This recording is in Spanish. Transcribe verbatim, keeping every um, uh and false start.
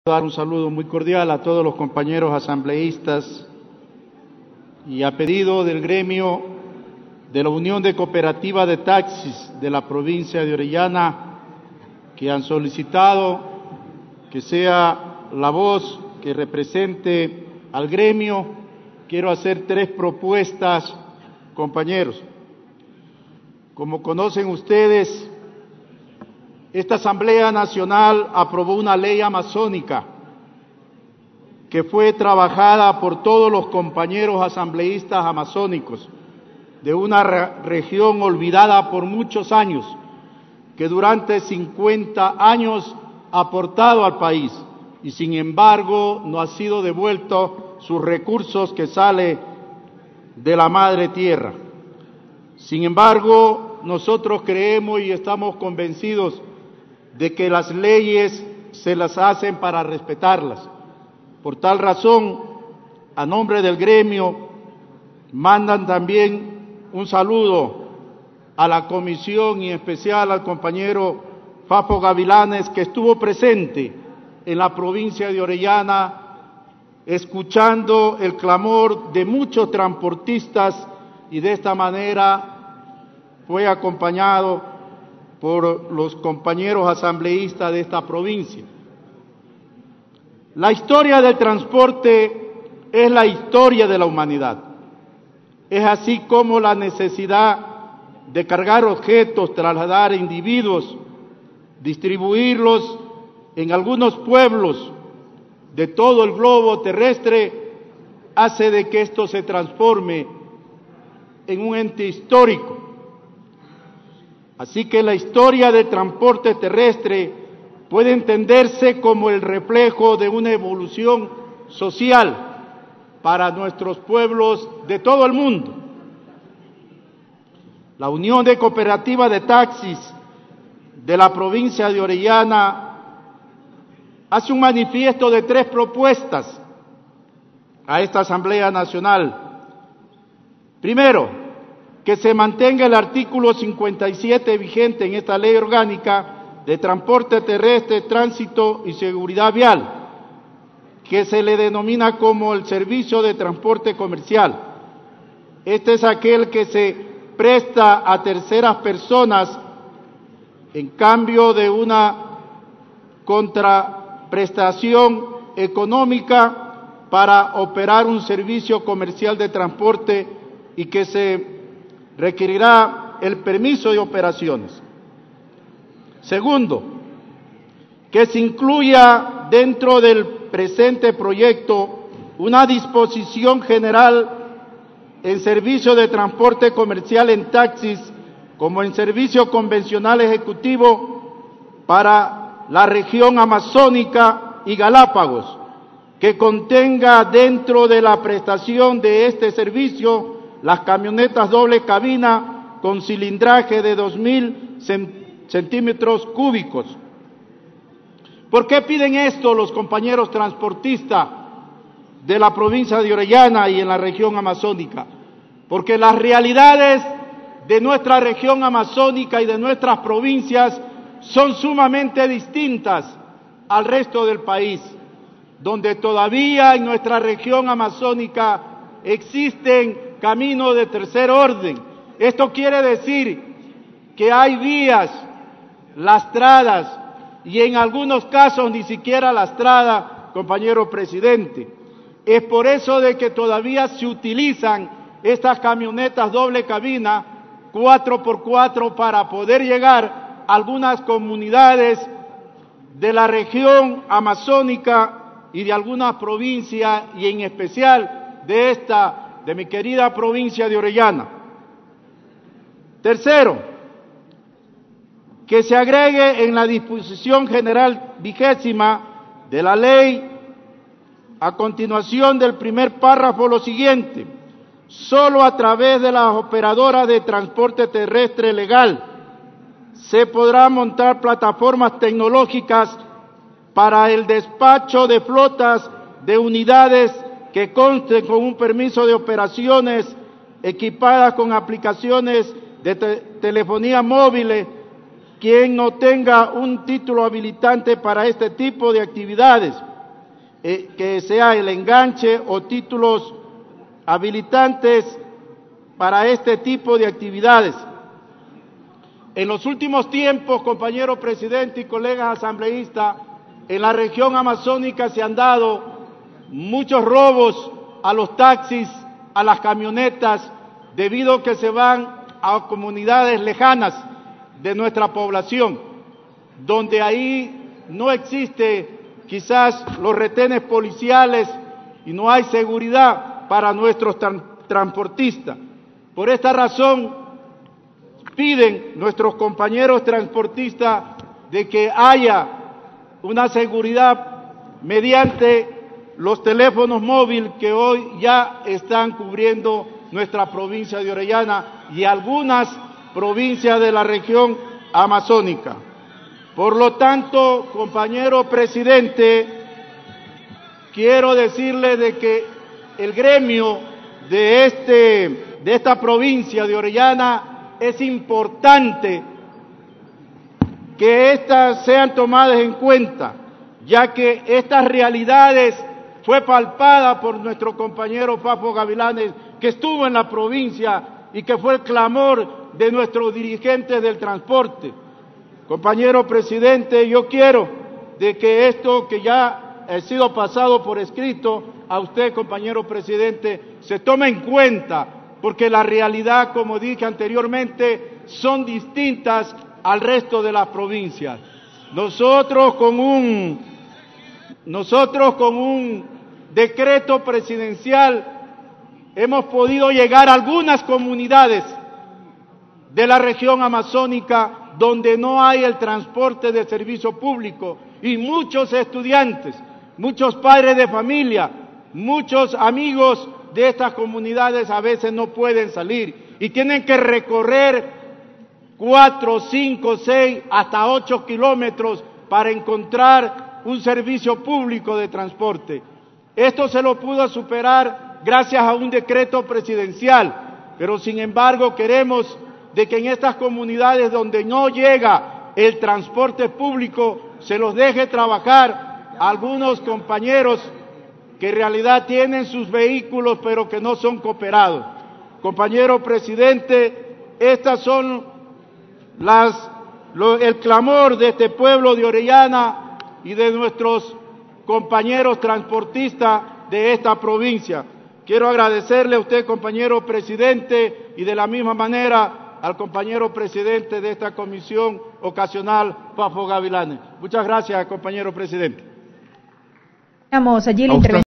Dar un saludo muy cordial a todos los compañeros asambleístas y a pedido del gremio de la Unión de Cooperativas de Taxis de la provincia de Orellana, que han solicitado que sea la voz que represente al gremio. Quiero hacer tres propuestas, compañeros. Como conocen ustedes, esta Asamblea Nacional aprobó una ley amazónica que fue trabajada por todos los compañeros asambleístas amazónicos de una re región olvidada por muchos años, que durante cincuenta años ha aportado al país y sin embargo no ha sido devuelto sus recursos que sale de la madre tierra. Sin embargo, nosotros creemos y estamos convencidos de que las leyes se las hacen para respetarlas. Por tal razón, a nombre del gremio, mandan también un saludo a la comisión y en especial al compañero Fafo Gavilanes, que estuvo presente en la provincia de Orellana, escuchando el clamor de muchos transportistas y de esta manera fue acompañado por los compañeros asambleístas de esta provincia. La historia del transporte es la historia de la humanidad. Es así como la necesidad de cargar objetos, trasladar individuos, distribuirlos en algunos pueblos de todo el globo terrestre, hace de que esto se transforme en un ente histórico. Así que la historia del transporte terrestre puede entenderse como el reflejo de una evolución social para nuestros pueblos de todo el mundo. La Unión de Cooperativas de Taxis de la provincia de Orellana hace un manifiesto de tres propuestas a esta Asamblea Nacional. Primero, que se mantenga el artículo cincuenta y siete vigente en esta ley orgánica de transporte terrestre, tránsito y seguridad vial, que se le denomina como el servicio de transporte comercial. Este es aquel que se presta a terceras personas en cambio de una contraprestación económica para operar un servicio comercial de transporte y que se requerirá el permiso de operaciones. Segundo, que se incluya dentro del presente proyecto una disposición general en servicio de transporte comercial en taxis como en servicio convencional ejecutivo para la región amazónica y Galápagos, que contenga dentro de la prestación de este servicio las camionetas doble cabina con cilindraje de dos mil centímetros cúbicos. ¿Por qué piden esto los compañeros transportistas de la provincia de Orellana y en la región amazónica? Porque las realidades de nuestra región amazónica y de nuestras provincias son sumamente distintas al resto del país, donde todavía en nuestra región amazónica existen caminos de tercer orden. Esto quiere decir que hay vías lastradas y en algunos casos ni siquiera lastrada, compañero presidente. Es por eso de que todavía se utilizan estas camionetas doble cabina cuatro por cuatro para poder llegar a algunas comunidades de la región amazónica y de algunas provincias y en especial de esta de mi querida provincia de Orellana. Tercero, que se agregue en la disposición general vigésima de la ley, a continuación del primer párrafo, lo siguiente: solo a través de las operadoras de transporte terrestre legal se podrá montar plataformas tecnológicas para el despacho de flotas de unidades que consten con un permiso de operaciones equipadas con aplicaciones de te telefonía móvil. Quien no tenga un título habilitante para este tipo de actividades eh, que sea el enganche o títulos habilitantes para este tipo de actividades. En los últimos tiempos, compañero presidente y colegas asambleístas, en la región amazónica se han dado muchos robos a los taxis, a las camionetas, debido a que se van a comunidades lejanas de nuestra población, donde ahí no existe quizás los retenes policiales y no hay seguridad para nuestros tra- transportistas. Por esta razón, piden nuestros compañeros transportistas de que haya una seguridad mediante los teléfonos móviles que hoy ya están cubriendo nuestra provincia de Orellana y algunas provincias de la región amazónica. Por lo tanto, compañero presidente, quiero decirle de que el gremio de, este, de esta provincia de Orellana es importante que éstas sean tomadas en cuenta, ya que estas realidades fue palpada por nuestro compañero Fafo Gavilanes, que estuvo en la provincia y que fue el clamor de nuestros dirigentes del transporte. Compañero presidente, yo quiero de que esto que ya ha sido pasado por escrito a usted, compañero presidente, se tome en cuenta, porque la realidad, como dije anteriormente, son distintas al resto de las provincias. Nosotros con un, nosotros con un decreto presidencial hemos podido llegar a algunas comunidades de la región amazónica donde no hay el transporte de servicio público y muchos estudiantes, muchos padres de familia, muchos amigos de estas comunidades a veces no pueden salir y tienen que recorrer cuatro, cinco, seis, hasta ocho kilómetros para encontrar un servicio público de transporte. Esto se lo pudo superar gracias a un decreto presidencial, pero sin embargo queremos de que en estas comunidades donde no llega el transporte público se los deje trabajar a algunos compañeros que en realidad tienen sus vehículos pero que no son cooperados. Compañero presidente, estas son las, lo, el clamor de este pueblo de Orellana y de nuestros compañeros transportistas de esta provincia. Quiero agradecerle a usted, compañero presidente, y de la misma manera al compañero presidente de esta comisión ocasional, Fafo Gavilanes. Muchas gracias, compañero presidente. Allí la